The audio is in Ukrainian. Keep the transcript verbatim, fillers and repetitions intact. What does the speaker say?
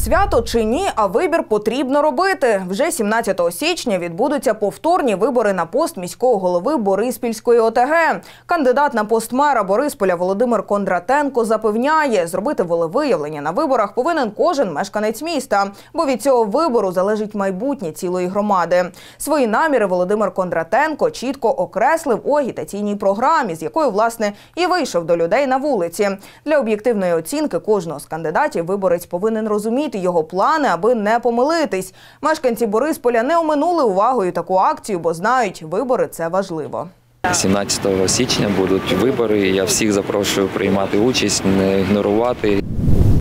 Свято чи ні, а вибір потрібно робити. Вже сімнадцятого січня відбудуться повторні вибори на пост міського голови Бориспільської О Те Ге. Кандидат на пост мера Борисполя Володимир Кондратенко запевняє, зробити волевиявлення на виборах повинен кожен мешканець міста, бо від цього вибору залежить майбутнє цілої громади. Свої наміри Володимир Кондратенко чітко окреслив у агітаційній програмі, з якою, власне, і вийшов до людей на вулиці. Для об'єктивної оцінки кожного з кандидатів виборець повинен розуміти його плани, аби не помилитись. Мешканці Борисполя не оминули увагою таку акцію, бо знають, вибори – це важливо. сімнадцятого січня будуть вибори, я всіх запрошую приймати участь, не ігнорувати.